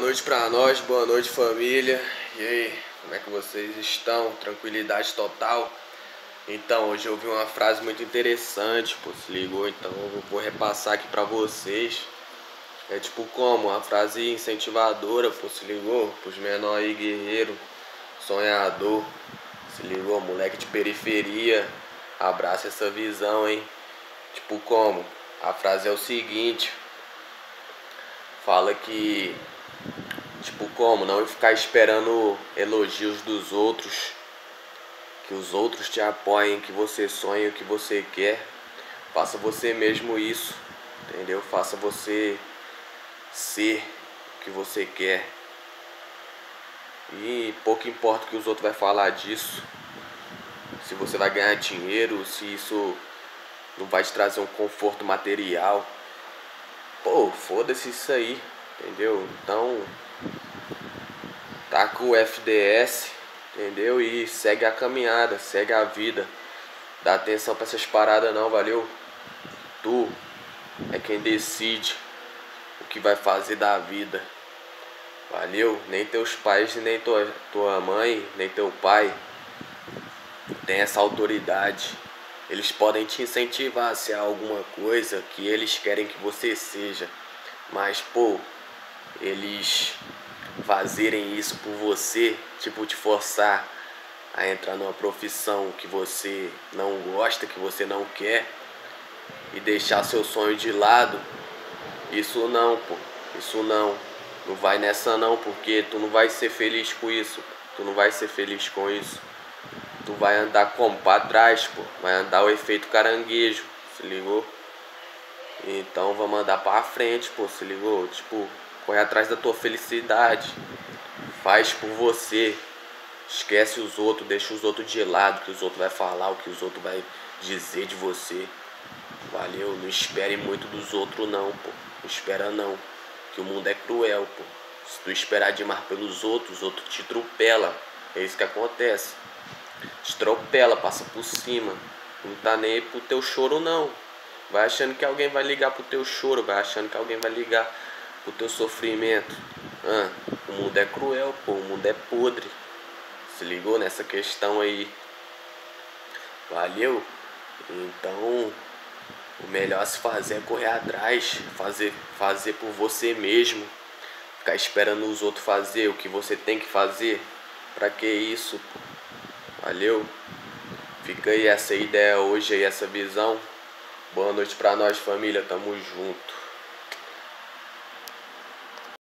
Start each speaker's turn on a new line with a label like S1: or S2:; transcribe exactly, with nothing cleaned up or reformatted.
S1: noite pra nós, boa noite família. E aí, como é que vocês estão? Tranquilidade total? Então, hoje eu ouvi uma frase muito interessante, pô, se ligou? Então eu vou repassar aqui pra vocês. É tipo como? Uma frase incentivadora, pô, se ligou? Pros menores aí, guerreiro, sonhador. Se ligou? Moleque de periferia, abraça essa visão, hein? Tipo como? A frase é o seguinte. Fala que Tipo como? Não ficar esperando elogios dos outros. Que os outros te apoiem, que você sonha o que você quer. Faça você mesmo isso, entendeu? Faça você ser o que você quer. E pouco importa o que os outros vão falar disso. Se você vai ganhar dinheiro, se isso não vai te trazer um conforto material. Pô, foda-se isso aí, entendeu? Então, taca o F D S, entendeu? E segue a caminhada, segue a vida. Dá atenção pra essas paradas não, valeu? Tu é quem decide o que vai fazer da vida. Valeu? Nem teus pais, nem tua, tua mãe, nem teu pai tem essa autoridade. Eles podem te incentivar a ser alguma coisa que eles querem que você seja. Mas, pô, eles fazerem isso por você, tipo, te forçar a entrar numa profissão que você não gosta, que você não quer, e deixar seu sonho de lado, isso não, pô, isso não. Não vai nessa não, porque tu não vai ser feliz com isso, tu não vai ser feliz com isso. Tu vai andar como? Pra trás, pô, vai andar o efeito caranguejo, se ligou? Então vamos andar pra frente, pô, se ligou? Tipo, corre atrás da tua felicidade, faz por você. Esquece os outros, deixa os outros de lado, o que os outros vai falar, o que os outros vai dizer de você. Valeu? Não espere muito dos outros não, pô. Não espera não, que o mundo é cruel, pô. Se tu esperar demais pelos outros, os outros te atropela. É isso que acontece. Te atropela, passa por cima. Não tá nem aí pro teu choro não. Vai achando que alguém vai ligar pro teu choro, vai achando que alguém vai ligar pro teu sofrimento. Ah, o mundo é cruel, pô, o mundo é podre. Se ligou nessa questão aí? Valeu? Então, o melhor a se fazer é correr atrás, fazer, fazer por você mesmo. Ficar esperando os outros fazer o que você tem que fazer. Pra que isso? Valeu? Fica aí essa ideia hoje aí, essa visão. Boa noite pra nós, família. Tamo junto.